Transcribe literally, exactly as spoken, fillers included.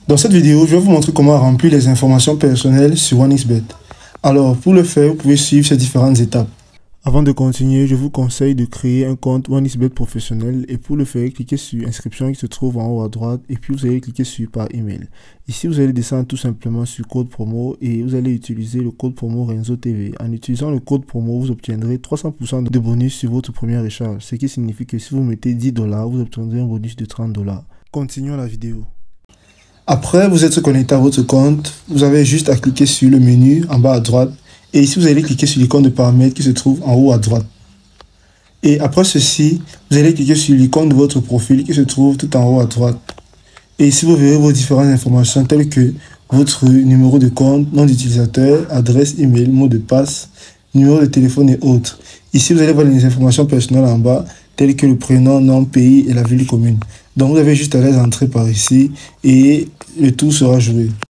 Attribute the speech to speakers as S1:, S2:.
S1: Dans cette vidéo, je vais vous montrer comment remplir les informations personnelles sur OneXBet. Alors, pour le faire, vous pouvez suivre ces différentes étapes. Avant de continuer, je vous conseille de créer un compte OneXBet professionnel et pour le faire, cliquez sur inscription qui se trouve en haut à droite et puis vous allez cliquer sur par email. Ici, vous allez descendre tout simplement sur code promo et vous allez utiliser le code promo Renzo T V. En utilisant le code promo, vous obtiendrez trois cents pour cent de bonus sur votre première recharge, ce qui signifie que si vous mettez dix dollars, vous obtiendrez un bonus de trente dollars. Continuons la vidéo. Après, vous êtes connecté à votre compte, vous avez juste à cliquer sur le menu en bas à droite et ici vous allez cliquer sur l'icône de paramètres qui se trouve en haut à droite. Et après ceci, vous allez cliquer sur l'icône de votre profil qui se trouve tout en haut à droite. Et ici vous verrez vos différentes informations telles que votre numéro de compte, nom d'utilisateur, adresse email, mot de passe, numéro de téléphone et autres. Ici vous allez voir les informations personnelles en bas telles que le prénom, nom, pays et la ville commune. Donc vous avez juste à les entrer par ici et le tout sera joué.